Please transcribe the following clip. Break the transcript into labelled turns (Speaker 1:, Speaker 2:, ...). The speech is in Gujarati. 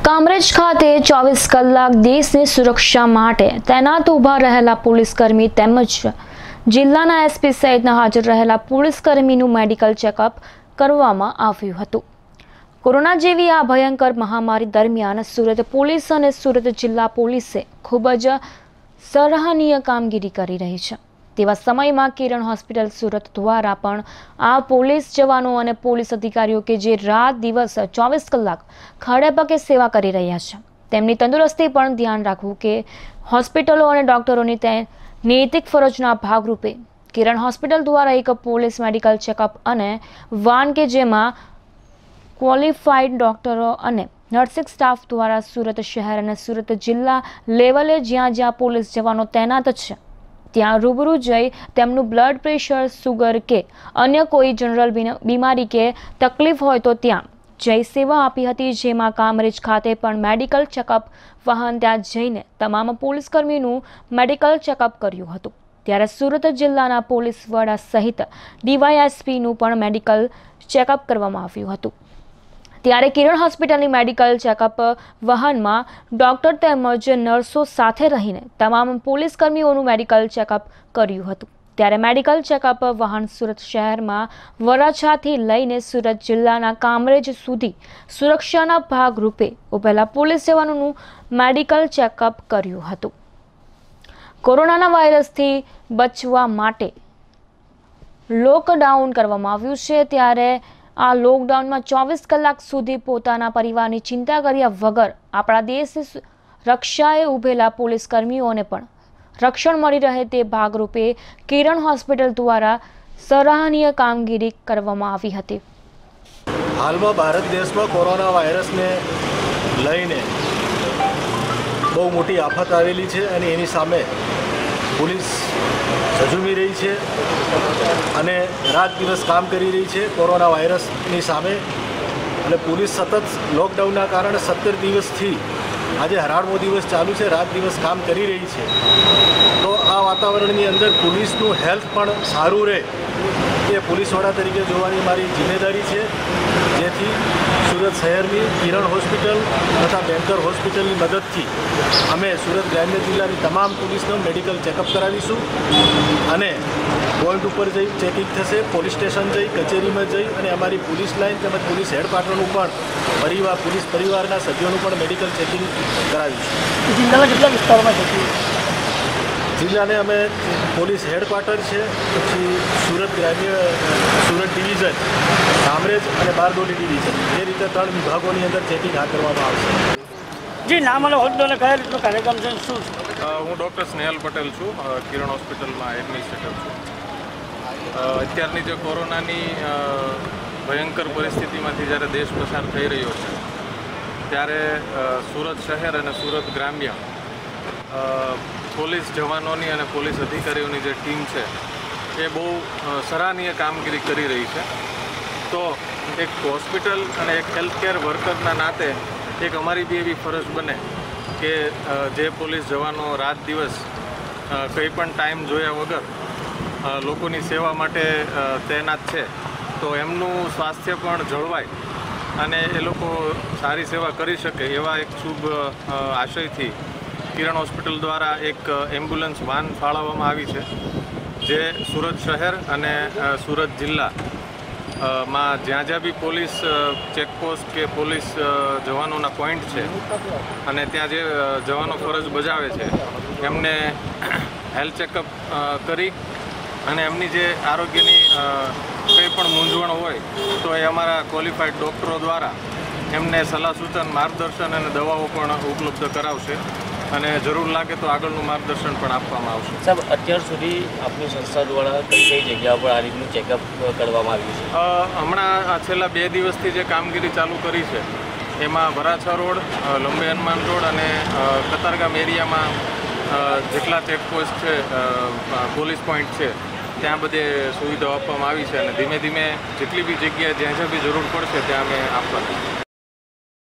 Speaker 1: કામરેજ ખાતે 24 કલાક દેશની સુરક્ષા માટે તૈનાત ઊભા રહેલા પોલીસકર્મી તેમજ જિલ્લાના એસપી સહિતના હાજર રહેલા પોલીસકર્મીનું મેડિકલ ચેકઅપ કરવામાં આવ્યું હતું। કોરોના જેવી આ ભયંકર મહામારી દરમિયાન સુરત પોલીસ અને સુરત જિલ્લા પોલીસે ખૂબ જ સરાહનીય કામગીરી કરી રહી છે। તેવા સમયમાં કિરણ હોસ્પિટલ સુરત દ્વારા પણ આ પોલીસ જવાનો અને પોલીસ અધિકારીઓ કે જે રાત દિવસ 24 કલાક ખડે પગે સેવા કરી રહ્યા છે તેમની તંદુરસ્તી પણ ધ્યાન રાખવું કે હોસ્પિટલો અને ડોક્ટરોની નૈતિક ફરજના ભાગરૂપે કિરણ હોસ્પિટલ દ્વારા એક પોલીસ મેડિકલ ચેકઅપ અને વાન કે જેમાં ક્વોલિફાઈડ ડોક્ટરો અને નર્સિંગ સ્ટાફ દ્વારા સુરત શહેર અને સુરત જિલ્લા લેવલે જ્યાં પોલીસ જવાનો તૈનાત છે ત્યાં રૂબરૂ જઈ તેમનું બ્લડ પ્રેશર, સુગર કે અન્ય કોઈ જનરલ બીમારી કે તકલીફ હોય તો ત્યાં જઈ સેવા આપી હતી। જેમાં કામરેજ ખાતે પણ મેડિકલ ચેકઅપ વાહન ત્યાં જઈને તમામ પોલીસકર્મીનું મેડિકલ ચેકઅપ કર્યું હતું। ત્યારે સુરત જિલ્લાના પોલીસ વડા સહિત ડીવાયએસપીનું પણ મેડિકલ ચેકઅપ કરવામાં આવ્યું હતું। ત્યારે કિરણ હોસ્પિટલની મેડિકલ ચેકઅપ વાહનમાં ડોક્ટર તેમજ નર્સો સાથે રહીને તમામ પોલીસકર્મીઓનું મેડિકલ ચેકઅપ કર્યું હતું। ત્યારે મેડિકલ ચેકઅપ વાહન સુરત શહેરમાં વરાછાથી લઈને સુરત જિલ્લાના કામરેજ સુધી સુરક્ષાના ભાગરૂપે ઉભેલા પોલીસ જવાનોનું મેડિકલ ચેકઅપ કર્યું હતું। કોરોનાના વાયરસથી બચવા માટે લોકડાઉન કરવામાં આવ્યું છે ત્યારે આ લોકડાઉનમાં 24 કલાક સુધી પોતાના પરિવારની ચિંતા કર્યા વગર આપણા દેશની રક્ષાએ ઉભેલા પોલીસ કર્મીઓને પણ રક્ષણ મળી રહે તે ભાગરૂપે કિરણ હોસ્પિટલ દ્વારા સરાહનીય કામગીરી કરવામાં આવી હતી।
Speaker 2: હાલમાં ભારત દેશમાં કોરોના વાયરસને લઈને બહુ મોટી આફત આવેલી છે અને એની સામે પોલીસ ઝઝૂમી રહી છે અને રાત દિવસ કામ કરી રહી છે કોરોના વાયરસની સામે। અને પોલીસ સતત લોકડાઉનના કારણે 17 દિવસથી આજે 18મો દિવસ ચાલુ છે, રાત દિવસ કામ કરી રહી છે। તો આ વાતાવરણની અંદર પોલીસનું હેલ્થ પણ સારું રહે એ પોલીસવાળા તરીકે જોવાની મારી જિમ્મેદારી છે, જેથી સુરત શહેરની કિરણ હોસ્પિટલ તથા બેન્કર હોસ્પિટલની મદદથી અમે સુરત ગ્રામ્ય જિલ્લાની તમામ પોલીસનો મેડિકલ ચેકઅપ કરાવીશું અને પોઈન્ટ ઉપર જઈ ચેકિંગ થશે। પોલીસ સ્ટેશન જઈ, કચેરીમાં જઈ અને અમારી પોલીસ લાઇન તેમજ પોલીસ હેડક્વાર્ટરનું પણ પોલીસ પરિવારના સભ્યોનું પણ મેડિકલ ચેકિંગ કરાવીશું।
Speaker 3: જિલ્લાના કેટલા વિસ્તારોમાં છે?
Speaker 2: જિલ્લાને અમે પોલીસ હેડક્વાર્ટર છે, પછી સુરત ગ્રામ્ય, સુરત ડિવિઝન, કામરેજ અને બારડોલી ડિવિઝન એ રીતે 3 વિભાગોની અંદર ચેકિંગ હાથ કરવામાં આવશે।
Speaker 3: જી, નામ અને હોદ્દો અને કયા રીતનો કાર્યક્રમ છે, શું?
Speaker 4: હું ડૉક્ટર સ્નેહલ પટેલ છું, કિરણ હોસ્પિટલમાં એડમિનિસ્ટ્રેટર છું। અત્યારની જે કોરોનાની ભયંકર પરિસ્થિતિમાંથી જ્યારે દેશ પસાર થઈ રહ્યો છે ત્યારે સુરત શહેર અને સુરત ગ્રામ્ય પોલીસ જવાનોની અને પોલીસ અધિકારીઓની જે ટીમ છે એ બહુ સરાહનીય કામગીરી કરી રહી છે। તો એક હોસ્પિટલ અને એક હેલ્થકેર વર્કરના નાતે એક અમારી બી એવી ફરજ બને કે જે પોલીસ જવાનો રાત દિવસ કંઈ પણ ટાઈમ જોયા વગર લોકોની સેવા માટે તૈનાત છે તો એમનું સ્વાસ્થ્ય પણ જળવાય અને એ લોકો સારી સેવા કરી શકે એવા એક શુભ આશયથી કિરણ હોસ્પિટલ દ્વારા એક એમ્બ્યુલન્સ વાન ફાળવવામાં આવી છે, જે સુરત શહેર અને સુરત જિલ્લા માં જ્યાં બી પોલીસ ચેકપોસ્ટ કે પોલીસ જવાનોના પોઈન્ટ છે અને ત્યાં જે જવાનો ફરજ બજાવે છે એમને હેલ્થ ચેકઅપ કરી અને એમની જે આરોગ્યની કંઈ પણ મૂંઝવણ હોય તો એ અમારા ક્વોલિફાઈડ ડૉક્ટરો દ્વારા એમને સલાહ સૂચન, માર્ગદર્શન અને દવાઓ પણ ઉપલબ્ધ કરાવશે અને જરૂર લાગે તો આગળનું માર્ગદર્શન પણ આપવામાં આવશે।
Speaker 5: સાહેબ, અત્યાર સુધી આપની સંસ્થા દ્વારા કઈ જગ્યા પર આ રીતનું ચેકઅપ કરવામાં આવ્યું છે?
Speaker 4: હમણાં છેલ્લા 2 દિવસથી જે કામગીરી ચાલુ કરી છે એમાં વરાછા રોડ, લંબે હનુમાન રોડ અને કતારગામ એરિયામાં જેટલા ચેકપોસ્ટ છે, પોલીસ પોઈન્ટ છે ત્યાં બધે સુવિધાઓ આપવામાં આવી છે અને ધીમે ધીમે જેટલી બી જગ્યાએ જ્યાં બી જરૂર પડશે ત્યાં અમે આપવા